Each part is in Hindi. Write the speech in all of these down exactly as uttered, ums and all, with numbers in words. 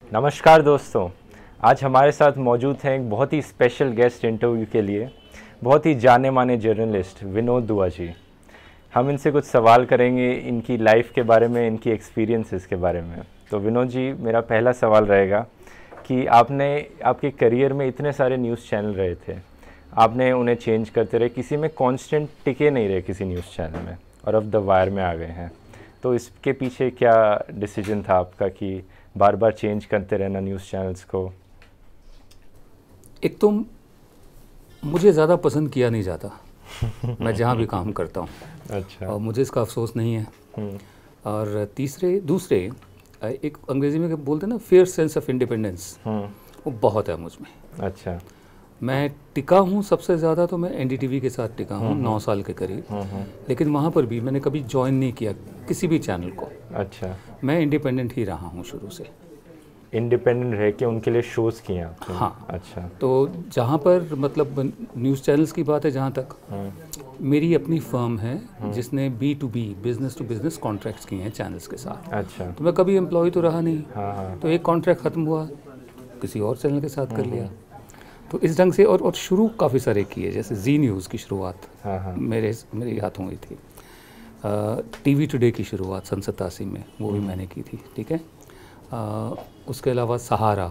नमस्कार दोस्तों, आज हमारे साथ मौजूद हैं एक बहुत ही स्पेशल गेस्ट इंटरव्यू के लिए, बहुत ही जाने माने जर्नलिस्ट विनोद दुआ जी। हम इनसे कुछ सवाल करेंगे इनकी लाइफ के बारे में, इनकी एक्सपीरियंसेस के बारे में। तो विनोद जी, मेरा पहला सवाल रहेगा कि आपने आपके करियर में इतने सारे न्यूज़ चैनल रहे थे, आपने उन्हें चेंज करते रहे, किसी में कांस्टेंट टिके नहीं रहे किसी न्यूज़ चैनल में, और अब द वायर में आ गए हैं। तो इसके पीछे क्या डिसीजन था आपका कि बार बार चेंज करते रहना न्यूज़ चैनल्स को? एक तो मुझे ज़्यादा पसंद किया नहीं जाता मैं जहाँ भी काम करता हूँ। अच्छा। और मुझे इसका अफसोस नहीं है। और तीसरे दूसरे एक अंग्रेज़ी में बोलते हैं ना, फेयर सेंस ऑफ इंडिपेंडेंस, वो बहुत है मुझ में। अच्छा। मैं टिका हूँ सबसे ज़्यादा तो मैं एनडीटीवी के साथ टिका हूँ नौ साल के करीब, लेकिन वहाँ पर भी मैंने कभी ज्वाइन नहीं किया किसी भी चैनल को। अच्छा। मैं इंडिपेंडेंट ही रहा हूँ शुरू से। इंडिपेंडेंट रह के उनके लिए शोज़ किए आपने? हाँ। अच्छा। तो जहाँ पर मतलब न्यूज़ चैनल्स की बात है, जहाँ तक मेरी अपनी फर्म है जिसने B to B, business to business contracts किए हैं चैनल्स के साथ। अच्छा। तो मैं कभी एम्प्लॉय तो रहा नहीं। हाँ। तो एक कॉन्ट्रैक्ट ख़त्म हुआ, किसी और चैनल के साथ कर लिया। तो इस ढंग से और और शुरू काफ़ी सारे किए, जैसे जी न्यूज़ की शुरुआत मेरे मेरे हाथों हुई थी। टीवी टुडे की शुरुआत सन सतासी में वो भी मैंने की थी। ठीक है। आ, उसके अलावा सहारा।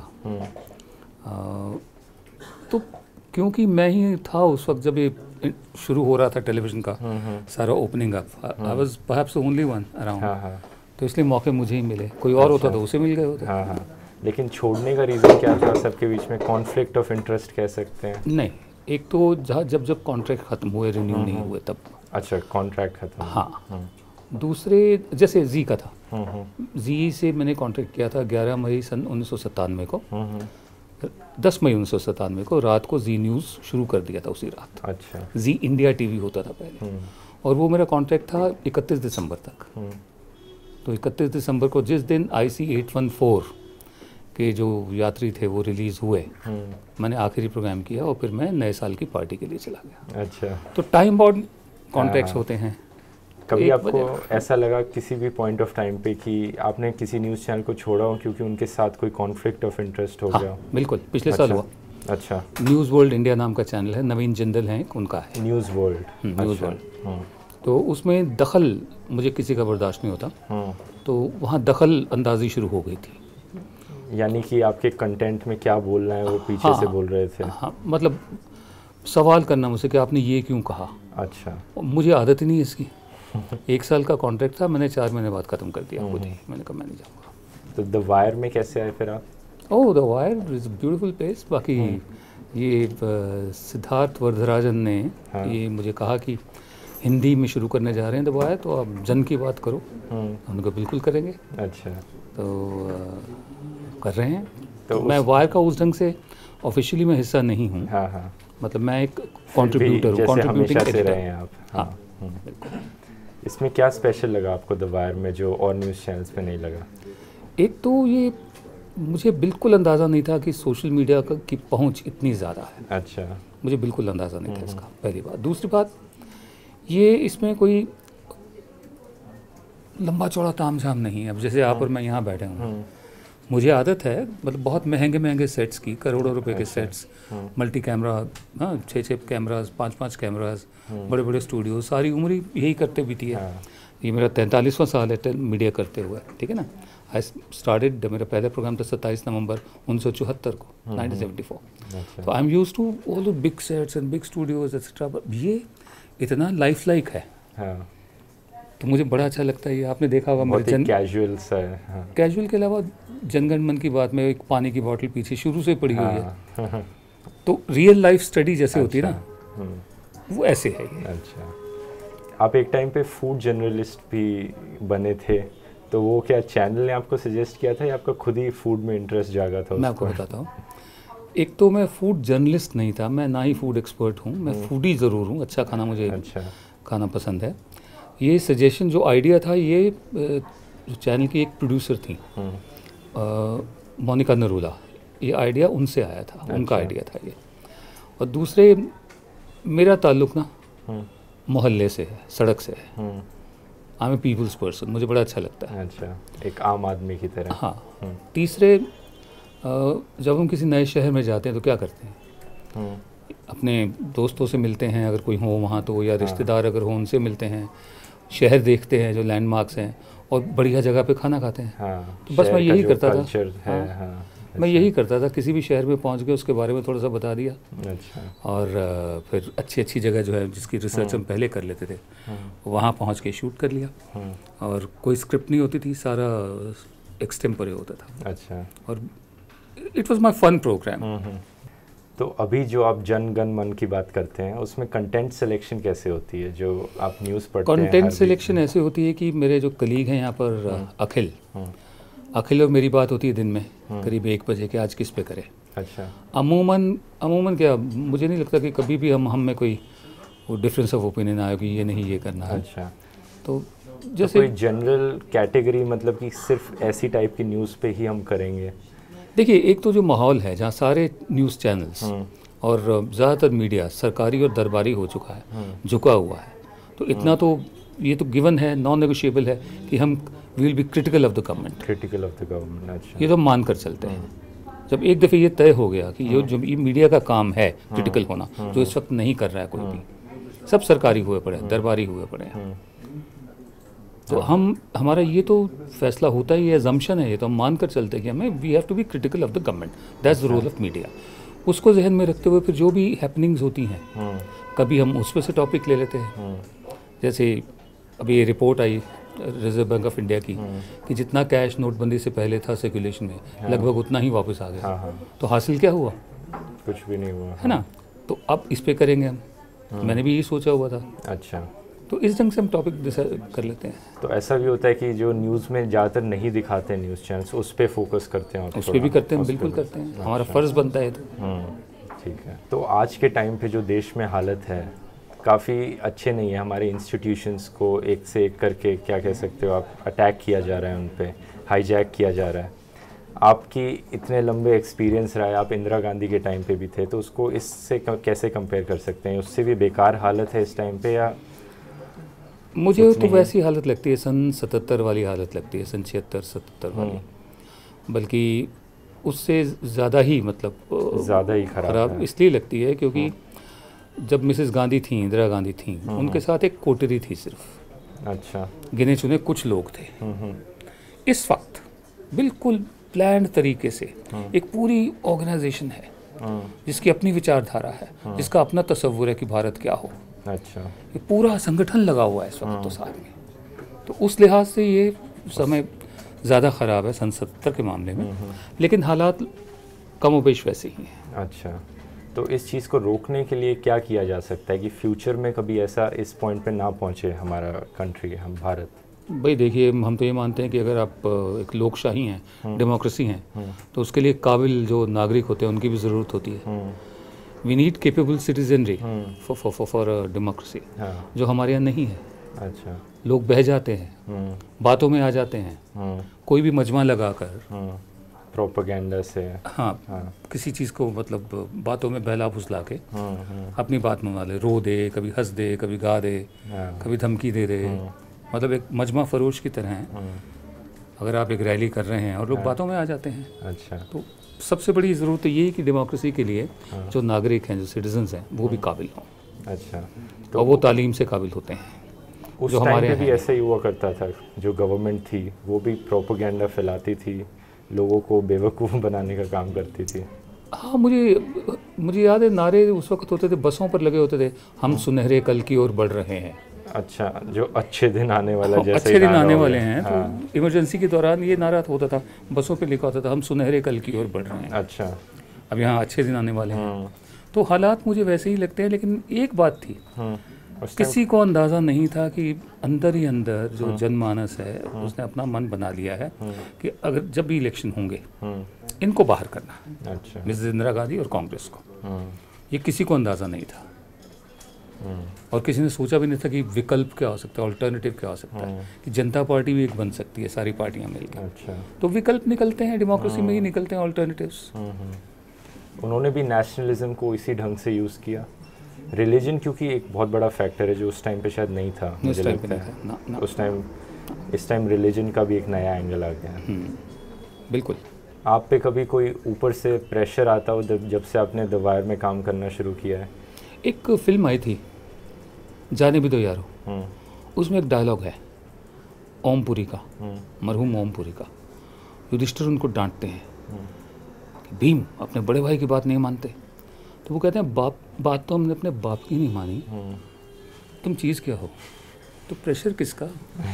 आ, तो क्योंकि मैं ही था उस वक्त जब ये शुरू हो रहा था टेलीविज़न का सारा opening up, I was perhaps the only one around, तो इसलिए मौके मुझे ही मिले। कोई और होता तो उसे मिल गए होते। हाँ हाँ। लेकिन छोड़ने का रीज़न क्या था? सबके बीच में कॉन्फ्लिक्ट ऑफ इंटरेस्ट कह सकते हैं? नहीं, एक तो जहाँ जब जब कॉन्ट्रैक्ट ख़त्म हुए, रिन्यू नहीं हुए तब। अच्छा, कॉन्ट्रैक्ट खत्म। हाँ। दूसरे जैसे जी का था, जी से मैंने कॉन्ट्रैक्ट किया था ग्यारह मई सन उन्नीस सौ सत्तानवे को। दस मई उन्नीस सौ सत्तानवे को रात को जी न्यूज़ शुरू कर दिया था उसी रात। अच्छा। जी इंडिया टीवी होता था पहले, और वो मेरा कॉन्ट्रैक्ट था इकतीस दिसंबर तक। तो इकतीस दिसंबर को जिस दिन I C eight one four के जो यात्री थे वो रिलीज़ हुए, मैंने आखिरी प्रोग्राम किया और फिर मैं नए साल की पार्टी के लिए चला गया। अच्छा। तो टाइम बाउंड कॉन्ट्रैक्ट्स होते हैं। कभी आपको ऐसा लगा किसी भी पॉइंट ऑफ टाइम पे कि आपने किसी न्यूज़ चैनल को छोड़ा हो क्योंकि उनके साथ कोई कॉन्फ्लिक्ट ऑफ इंटरेस्ट हो गया? हाँ, बिल्कुल। पिछले साल हुआ। अच्छा। न्यूज़ वर्ल्ड इंडिया नाम का चैनल है, नवीन जिंदल हैं, उनका है न्यूज़ वर्ल्ड। News world. तो उसमें दखल मुझे किसी का बर्दाश्त नहीं होता, तो वहाँ दखल अंदाजी शुरू हो गई थी। यानी कि आपके कंटेंट में क्या बोलना है वो पीछे हाँ, से बोल रहे थे? हाँ, मतलब सवाल करना मुझसे कि आपने ये क्यों कहा। अच्छा। मुझे आदत ही नहीं है इसकी। एक साल का कॉन्ट्रैक्ट था, मैंने चार महीने बाद ख़त्म कर दिया खुद ही। मैंने कहा मैं नहीं जाऊँगा। तो द वायर में कैसे आए फिर आप? Oh, the wire is beautiful place. बाकी ये सिद्धार्थ वरदराजन ने हाँ। ये मुझे कहा कि हिंदी में शुरू करने जा रहे हैं द वायर, तो आप जन की बात करो। उनको बिल्कुल करेंगे। अच्छा। तो आ, कर रहे हैं। तो मैं वायर का उस ढंग से ऑफिशियली मैं हिस्सा नहीं हूँ। हाँ हाँ। मतलब मैं एक कंट्रीब्यूटर हूँ, कंट्रीब्यूटिंग एडिटर हैं आप। हाँ, बिल्कुल। इसमें क्या स्पेशल लगा आपको द वायर में जो और न्यूज़ चैनल्स पे नहीं लगा? एक तो ये मुझे बिल्कुल अंदाज़ा नहीं था कि सोशल मीडिया की पहुंच इतनी ज़्यादा है। अच्छा। मुझे बिल्कुल अंदाज़ा नहीं था इसका, पहली बात। दूसरी बात, ये इसमें कोई लंबा चौड़ा तामझाम नहीं है। अब जैसे आप और मैं यहाँ बैठे हूँ, मुझे आदत है मतलब बहुत महंगे महंगे सेट्स की, करोड़ों रुपए के सेट्स, मल्टी कैमरा, हाँ, छः छः कैमराज, पाँच पाँच कैमराज, बड़े बड़े स्टूडियो, सारी उम्र यही करते बीती है। ये मेरा तैंतालीसवां साल है मीडिया करते हुए। ठीक है ना। आई स्टार्टेड, मेरा पहला प्रोग्राम था सत्ताईस नवंबर उन्नीस सौ चौहत्तर को, नाइनटीन सेवेंटी फोर। तो I am use to all the big sets and big studios etcetera. ये इतना लाइफ लाइक है। हाँ। तो मुझे बड़ा अच्छा लगता है ये। आपने देखा होगा मेरे जन कैजुअल सा है। हाँ। कैजुअल के अलावा जनगण मन की बात में एक पानी की बोतल पीछे शुरू से पड़ी हुई है। हाँ। तो रियल लाइफ स्टडी जैसे होती है ना, वो ऐसे है ये। अच्छा। आप एक टाइम पे फूड जर्नलिस्ट भी बने थे, तो वो क्या चैनल ने आपको सजेस्ट किया था या आपका खुद ही फूड में इंटरेस्ट जागा था? मैं आपको बताता हूँ। एक तो मैं फूड जर्नलिस्ट नहीं था, मैं ना ही फूड एक्सपर्ट हूँ, मैं फूडी ज़रूर हूँ। अच्छा खाना मुझे अच्छा खाना पसंद है। ये सजेशन जो आइडिया था, ये जो चैनल की एक प्रोड्यूसर थी मोनिका नरूला, ये आइडिया उनसे आया था। अच्छा। उनका आइडिया था ये। और दूसरे, मेरा ताल्लुक़ ना मोहल्ले से है, सड़क से है। I am a people's person, मुझे बड़ा अच्छा लगता है। अच्छा, एक आम आदमी की तरह। हाँ। तीसरे, जब हम किसी नए शहर में जाते हैं तो क्या करते हैं, अपने दोस्तों से मिलते हैं अगर कोई हो वहाँ तो, या रिश्तेदार अगर हो उनसे मिलते हैं, शहर देखते हैं जो लैंडमार्क्स हैं, और बढ़िया जगह पे खाना खाते हैं। हाँ, तो बस मैं यही करता था है, हाँ, हाँ, मैं यही करता था, किसी भी शहर में पहुंच गए उसके बारे में थोड़ा सा बता दिया। अच्छा। और फिर अच्छी अच्छी जगह जो है जिसकी रिसर्च हम पहले कर लेते थे वहाँ पहुंच के शूट कर लिया। और कोई स्क्रिप्ट नहीं होती थी, सारा एक्सटेम्परे होता था। अच्छा। और it was my fun programme. तो अभी जो आप जन गण मन की बात करते हैं उसमें कंटेंट सिलेक्शन कैसे होती है, जो आप न्यूज़ पढ़ते हैं? कंटेंट सिलेक्शन ऐसे होती है कि मेरे जो कलीग हैं यहाँ पर अखिल अखिल और मेरी बात होती है दिन में करीब एक बजे के, आज किस पे करें। अच्छा। अमूमन अमूमन क्या, मुझे नहीं लगता कि कभी भी हम हम में कोई वो डिफरेंस ऑफ ओपिनियन आया कि ये नहीं ये करना है। अच्छा। तो जैसे तो कोई जनरल कैटेगरी, मतलब कि सिर्फ ऐसी टाइप की न्यूज़ पे ही हम करेंगे? देखिए, एक तो जो माहौल है जहाँ सारे न्यूज़ चैनल्स और ज़्यादातर मीडिया सरकारी और दरबारी हो चुका है, झुका हुआ है, तो इतना तो ये तो गिवन है, नॉन नेगोशिएबल है कि हम we will be critical of the government. Critical of the government, अच्छा। ये तो मान कर चलते हैं। जब एक दफ़े ये तय हो गया कि ये जो ये मीडिया का काम है क्रिटिकल होना, जो इस वक्त नहीं कर रहा है कोई भी, सब सरकारी हुए पड़े हैं, दरबारी हुए पड़े हैं, तो हम हमारा ये तो फैसला होता ही है, अजम्पशन है, ये तो हम मान कर चलते हैं कि हमें we have to be critical of the government, that's the role of media. उसको जहन में रखते हुए फिर जो भी हैपनिंग्स होती हैं, कभी हम उस पर से टॉपिक ले लेते हैं। जैसे अभी ये रिपोर्ट आई रिजर्व बैंक ऑफ इंडिया की कि जितना कैश नोटबंदी से पहले था सर्कुलेशन में, लगभग उतना ही वापस आ गया। तो हासिल क्या हुआ? कुछ भी नहीं हुआ, है ना। तो अब इस पे करेंगे हम, मैंने भी यही सोचा हुआ था। अच्छा। तो इस ढंग से हम टॉपिक डिसाइड कर लेते हैं। तो ऐसा भी होता है कि जो न्यूज़ में ज़्यादातर नहीं दिखाते न्यूज़ चैनल्स, उस पर फोकस करते हैं? उस पर भी करते हैं, बिल्कुल करते हैं, हमारा फ़र्ज़ बनता है। तो ठीक है। तो आज के टाइम पे जो देश में हालत है काफ़ी अच्छे नहीं है, हमारे इंस्टीट्यूशंस को एक से एक करके, क्या कह सकते हो आप, अटैक किया जा रहा है, उन पे हाईजैक किया जा रहा है। आपकी इतने लंबे एक्सपीरियंस रहा है, आप इंदिरा गांधी के टाइम पे भी थे, तो उसको इससे कैसे कंपेयर कर सकते हैं? उससे भी बेकार हालत है इस टाइम पे, या? मुझे तो वैसी हालत लगती है, सन सतहत्तर वाली हालत लगती है, सन छिहत्तर सतहत्तर वाली, बल्कि उससे ज़्यादा ही, मतलब ज़्यादा ही खराब इसलिए लगती है क्योंकि जब मिसेस गांधी थी, इंदिरा गांधी थी, उनके साथ एक कोटरी थी सिर्फ। अच्छा। गिने चुने कुछ लोग थे। इस वक्त बिल्कुल प्लान्ड तरीके से एक पूरी ऑर्गेनाइजेशन है जिसकी अपनी विचारधारा है, जिसका अपना तस्वुर है कि भारत क्या हो। अच्छा। ये पूरा संगठन लगा हुआ है इस वक्त तो साथ में। तो उस लिहाज से ये समय ज़्यादा ख़राब है सन सत्तर के मामले में, लेकिन हालात कमोबेश वैसे ही हैं। अच्छा। तो इस चीज़ को रोकने के लिए क्या किया जा सकता है कि फ्यूचर में कभी ऐसा इस पॉइंट पे ना पहुंचे हमारा कंट्री, हम भारत? भाई देखिए, हम तो ये मानते हैं कि अगर आप एक लोकशाही हैं, डेमोक्रेसी हैं, तो उसके लिए काबिल जो नागरिक होते हैं उनकी भी ज़रूरत होती है। We need capable citizenry for for for democracy, जो हमारे यहाँ नहीं है। अच्छा। लोग बह जाते हैं, बातों में आ जाते हैं, कोई भी मजमा लगाकर, प्रोपेगेंडा से, हाँ, हाँ, किसी चीज़ को मतलब बातों में बहला फुसला के अपनी बात मनवा ले, रो दे, कभी हंस दे, कभी गा दे, कभी धमकी दे दे, मतलब एक मजमा फरोश की तरह है। अगर आप एक रैली कर रहे हैं और लोग बातों में आ जाते हैं। अच्छा। तो सबसे बड़ी ज़रूरत ये है कि डेमोक्रेसी के लिए जो नागरिक हैं, जो सिटीजन्स हैं, वो भी काबिल हों। अच्छा। तो और वो तालीम से काबिल होते हैं। उस जो हमारे पे भी ऐसा ही हुआ करता था, जो गवर्नमेंट थी वो भी प्रोपेगेंडा फैलाती थी, लोगों को बेवकूफ़ बनाने का काम करती थी। हाँ, मुझे मुझे याद है नारे उस वक्त होते थे, बसों पर लगे होते थे, हम सुनहरे कल की ओर बढ़ रहे हैं। अच्छा, जो अच्छे दिन आने वाला, हाँ, जैसे अच्छे दिन आने वाले हैं। हाँ। तो इमरजेंसी के दौरान ये नारा होता था, बसों पे लिखा होता था, हम सुनहरे कल की ओर बढ़ रहे हैं। अच्छा। अब यहाँ अच्छे दिन आने वाले हैं। तो हालात मुझे वैसे ही लगते हैं, लेकिन एक बात थी, किसी को अंदाज़ा नहीं था कि अंदर ही अंदर जो जनमानस है उसने अपना मन बना लिया है कि अगर जब भी इलेक्शन होंगे इनको बाहर करना। अच्छा। मिसेस इंदिरा गांधी और कांग्रेस को, ये किसी को अंदाज़ा नहीं था और किसी ने सोचा भी नहीं था कि विकल्प क्या हो सकता है, ऑल्टरनेटिव क्या हो सकता है, कि जनता पार्टी भी एक बन सकती है, सारी पार्टियां मिलकर। अच्छा। तो विकल्प निकलते हैं, डेमोक्रेसी में ही निकलते हैं ऑल्टरनेटिव्स। उन्होंने भी नेशनलिज्म को इसी ढंग से यूज़ किया। रिलीजन क्योंकि एक बहुत बड़ा फैक्टर है जो उस टाइम पे शायद नहीं था, मुझे लगता है ना, ना। उस टाइम इस टाइम रिलीजन का भी एक नया एंगल आ गया है। बिल्कुल। आप पे कभी कोई ऊपर से प्रेशर आता हो जब जब से आपने द वायर में काम करना शुरू किया है? एक फिल्म आई थी जाने भी दो यारो, उसमें एक डायलॉग है ओमपुरी का, मरहूम ओमपुरी का। युधिष्ठिर उनको डांटते हैं कि भीम अपने बड़े भाई की बात नहीं मानते, तो वो कहते हैं बाप बात तो हमने अपने बाप की नहीं मानी, तुम चीज़ क्या हो? तो प्रेशर किसका?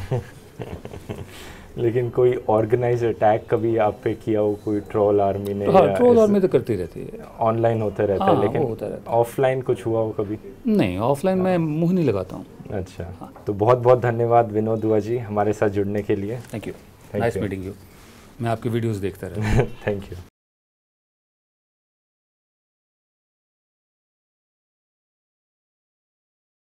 लेकिन कोई ऑर्गेनाइज अटैक कभी आप पे किया हो कोई ट्रोल आर्मी ने? हाँ, ट्रोल आर्मी तो करती रहती है, ऑनलाइन होता रहता हाँ, है, लेकिन ऑफलाइन कुछ हुआ हो कभी? नहीं, ऑफलाइन मैं मुंह नहीं लगाता हूँ। अच्छा, हाँ। तो बहुत बहुत धन्यवाद विनोद दुआ जी हमारे साथ जुड़ने के लिए। Thank you, nice meeting you. मैं आपके वीडियोस देखता रहता हूँ। Thank you.